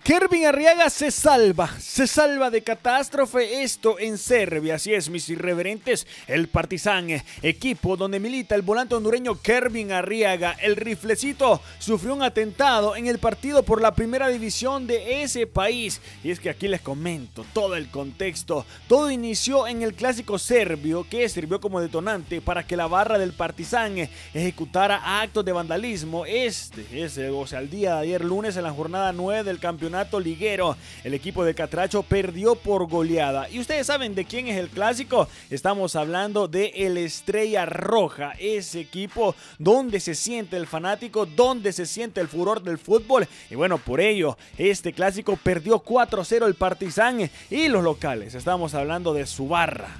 Kervin Arriaga se salva de catástrofe, esto en Serbia. Así es, mis irreverentes, el Partizan, equipo donde milita el volante hondureño Kervin Arriaga, el riflecito, sufrió un atentado en el partido por la primera división de ese país. Y es que aquí les comento todo el contexto. Todo inició en el clásico serbio, que sirvió como detonante para que la barra del Partizan ejecutara actos de vandalismo. El día de ayer lunes, en la jornada 9 del campeonato liguero, el equipo de Catracho perdió por goleada. ¿Y ustedes saben de quién es el clásico? Estamos hablando de el Estrella Roja, ese equipo donde se siente el fanático, donde se siente el furor del fútbol. Y bueno, por ello, este clásico perdió 4-0 el Partizan y los locales. Estamos hablando de su barra.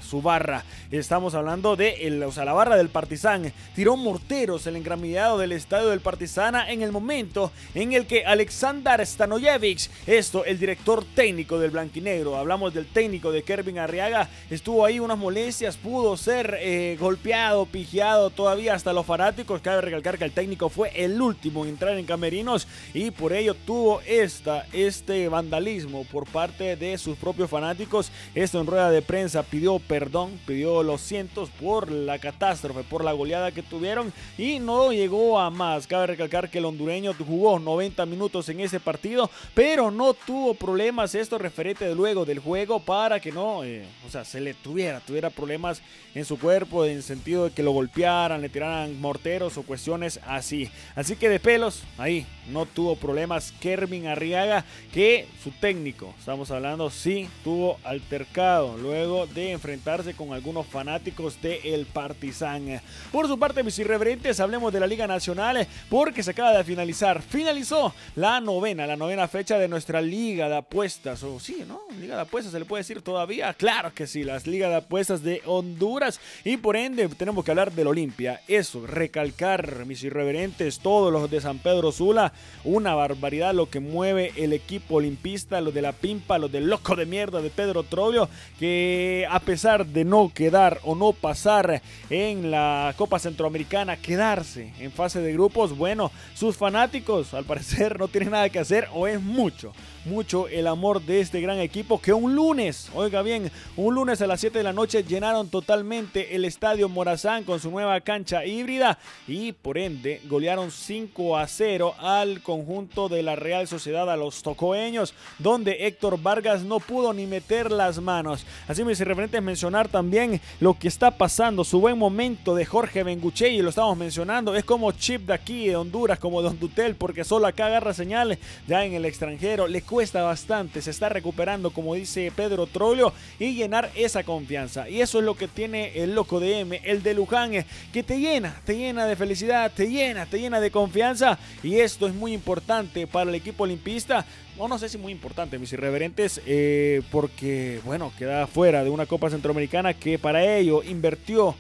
Estamos hablando de la barra del Partizan tiró morteros el engramillado del estadio del Partizana en el momento en el que Aleksandar Stanojević, el director técnico del blanquinegro, hablamos del técnico de Kervin Arriaga, estuvo ahí unas molestias, pudo ser golpeado, pijeado todavía hasta los fanáticos. Cabe recalcar que el técnico fue el último en entrar en camerinos y por ello tuvo este vandalismo por parte de sus propios fanáticos. Esto en rueda de prensa pidió perdón, pidió los cientos por la catástrofe, por la goleada que tuvieron y no llegó a más. Cabe recalcar que el hondureño jugó 90 minutos en ese partido, pero no tuvo problemas referente de luego del juego para que no, se le tuviera problemas en su cuerpo, en el sentido de que lo golpearan, le tiraran morteros o cuestiones así. Así que de pelos, ahí no tuvo problemas Kervin Arriaga, que su técnico, estamos hablando, sí tuvo altercado luego de enfrentarse con algunos fanáticos del Partizan. Por su parte, mis irreverentes, hablemos de la Liga Nacional, porque se acaba de finalizó la novena fecha de nuestra Liga de Apuestas, o sí, ¿no? Liga de Apuestas se le puede decir todavía, claro que sí, las Ligas de Apuestas de Honduras, y por ende tenemos que hablar del Olimpia. Recalcar, mis irreverentes, todos los de San Pedro Sula, una barbaridad lo que mueve el equipo olimpista, los de la Pimpa, los del loco de mierda de Pedro Troglio, que a pesar de no quedar o no pasar en la Copa Centroamericana, quedarse en fase de grupos, bueno, sus fanáticos al parecer no tienen nada que hacer, o es mucho el amor de este gran equipo, que un lunes, oiga bien, un lunes a las 7 de la noche llenaron totalmente el estadio Morazán con su nueva cancha híbrida y por ende golearon 5-0 al conjunto de la Real Sociedad, a los tocoeños, donde Héctor Vargas no pudo ni meter las manos. Así, mis irreverentes, mencionar también lo que está pasando, su buen momento de Jorge Benguchey, y lo estamos mencionando, es como chip de aquí de Honduras, como Don Dutel, porque solo acá agarra señal, ya en el extranjero le cuesta bastante, se está recuperando, como dice Pedro Troglio, y llenar esa confianza. Y eso es lo que tiene el loco de M, el de Luján, que te llena de felicidad, te llena de confianza, y esto es muy importante para el equipo olimpista. No sé si muy importante, mis irreverentes, porque bueno, queda fuera de una Copa Centroamericana que para ello invirtió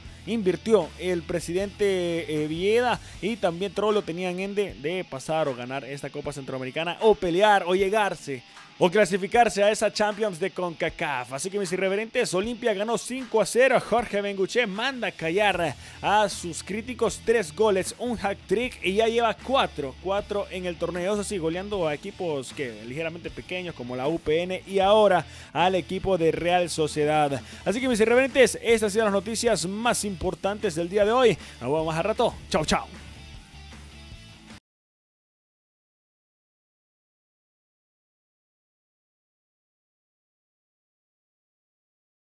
el presidente Vieda, y también Troglio tenían ende de pasar o ganar esta Copa Centroamericana, o pelear o llegarse o clasificarse a esa Champions de CONCACAF. Así que, mis irreverentes, Olimpia ganó 5-0. Jorge Benguchey manda a callar a sus críticos, 3 goles, un hat-trick, y ya lleva 4 en el torneo. Eso sí, goleando a equipos ligeramente pequeños como la UPN y ahora al equipo de Real Sociedad. Así que, mis irreverentes, estas han sido las noticias más importantes del día de hoy. Nos vemos más a rato. Chao.